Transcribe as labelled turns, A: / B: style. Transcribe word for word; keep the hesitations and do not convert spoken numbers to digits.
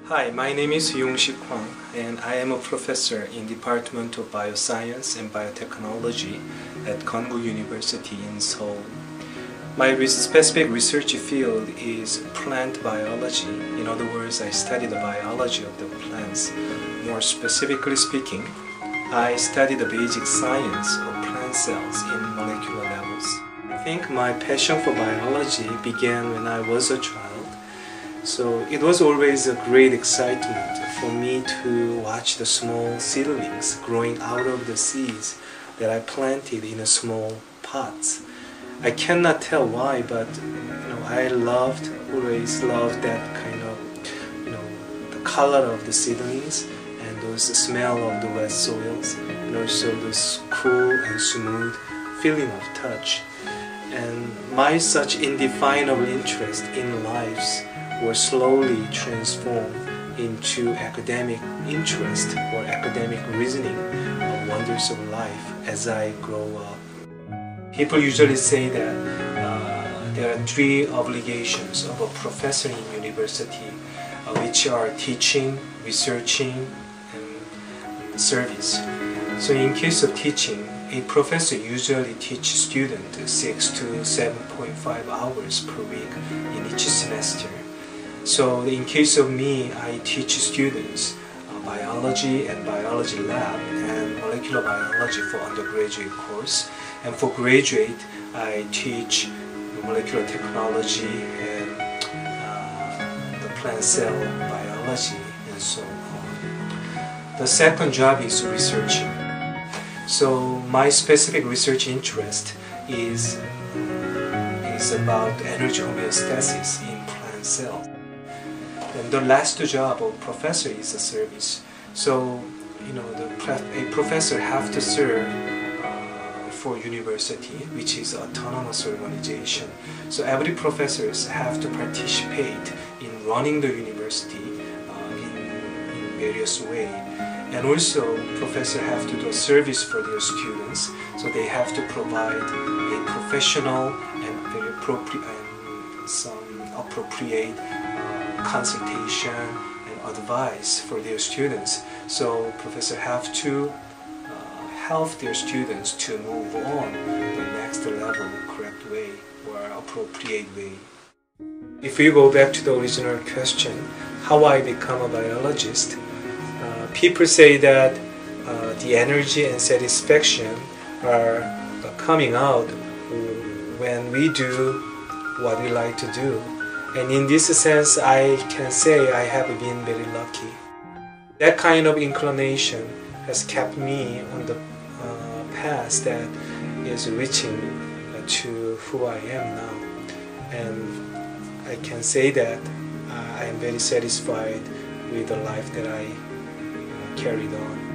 A: Hi, my name is Yong-Sik Hwang and I am a professor in Department of Bioscience and Biotechnology at Konkuk University in Seoul. My re specific research field is plant biology. In other words, I study the biology of the plants. More specifically speaking, I study the basic science of plant cells in molecular levels. I think my passion for biology began when I was a child. So it was always a great excitement for me to watch the small seedlings growing out of the seeds that I planted in a small pots. I cannot tell why, but you know, I loved, always loved that kind of, you know, the color of the seedlings and those smell of the wet soils, and also this cool and smooth feeling of touch. And my such indefinable interest in lives were slowly transformed into academic interest or academic reasoning of wonders of life as I grow up. People usually say that uh, there are three obligations of a professor in university, uh, which are teaching, researching, and service. So in case of teaching, a professor usually teaches students six to seven point five hours per week in each semester. So in case of me, I teach students uh, biology and biology lab and molecular biology for undergraduate course. And for graduate, I teach molecular technology and uh, the plant cell biology and so on. The second job is researching. So my specific research interest is, is about energy homeostasis in plant cells. And the last job of professor is a service. So, you know, the a professor have to serve uh, for university, which is autonomous organization. So every professors have to participate in running the university uh, in, in various ways. And also, professors have to do a service for their students. So they have to provide a professional and very appropriate and some appropriate consultation and advice for their students. So professors have to uh, help their students to move on the next level in correct way or appropriate way. If we go back to the original question, how I become a biologist, uh, people say that uh, the energy and satisfaction are uh, coming out when we do what we like to do. And in this sense, I can say I have been very lucky. That kind of inclination has kept me on the uh, path that is reaching uh, to who I am now. And I can say that uh, I am very satisfied with the life that I uh, carried on.